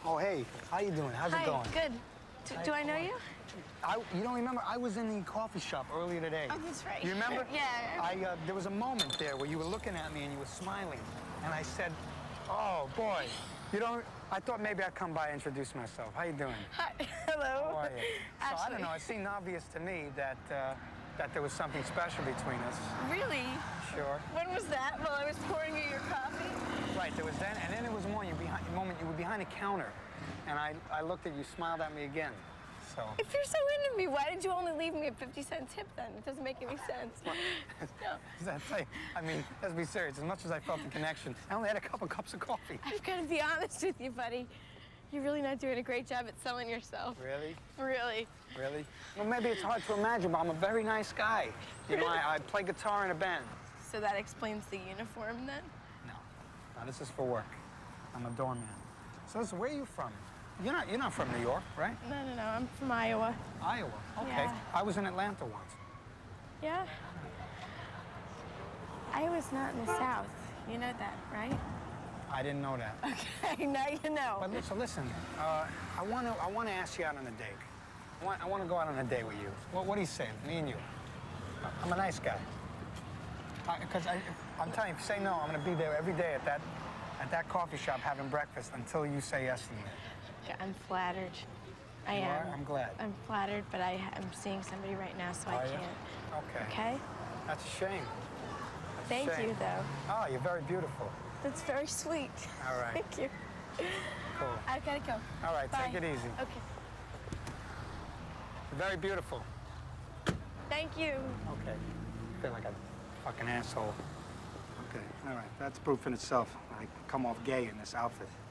Oh, hey, how you doing? How's it going? Good. Do I know you? You don't remember? I was in the coffee shop earlier today. Oh, that's right. You remember? Yeah. There was a moment there where you were looking at me and you were smiling, and I said, "Oh boy, you don't." I thought maybe I'd come by and introduce myself. How you doing? Hi. Hello. How are you? So I don't know. It seemed obvious to me that that there was something special between us. Really? Sure. When was that? While I was pouring you your coffee? Right. There was then, and then there was more. The moment you were behind a counter, and I looked at you, smiled at me again. So. If you're so into me, why did you only leave me a 50-cent tip then? It doesn't make any sense. No. I mean, let's be serious. As much as I felt the connection, I only had a couple cups of coffee. I've got to be honest with you, buddy. You're really not doing a great job at selling yourself. Really? Really. Really? Well, maybe it's hard to imagine, but I'm a very nice guy. You know, I play guitar in a band. So that explains the uniform then? No. No, this is for work. I'm a doorman. So listen, where are you from? You're not from New York, right? No. I'm from Iowa. Iowa? Okay. Yeah. I was in Atlanta once. Yeah? Iowa's not in the South. You know that, right? I didn't know that. Okay, now you know. But listen, I want to ask you out on a date. I want to go out on a date with you. What do you say, me and you? I'm a nice guy. Because I'm telling you, if you say no, I'm going to be there every day at that coffee shop having breakfast until you say yes to me. I'm flattered. I am. I'm glad. I'm flattered, but I'm seeing somebody right now, so I can't. Okay. Okay? That's a shame. Thank you, though. Oh, you're very beautiful. That's very sweet. All right. Thank you. Cool. I've got to go. All right, Bye. take it easy. Okay. You're very beautiful. Thank you. Okay. I feel like a fucking asshole. Okay, all right. That's proof in itself. I come off gay in this outfit.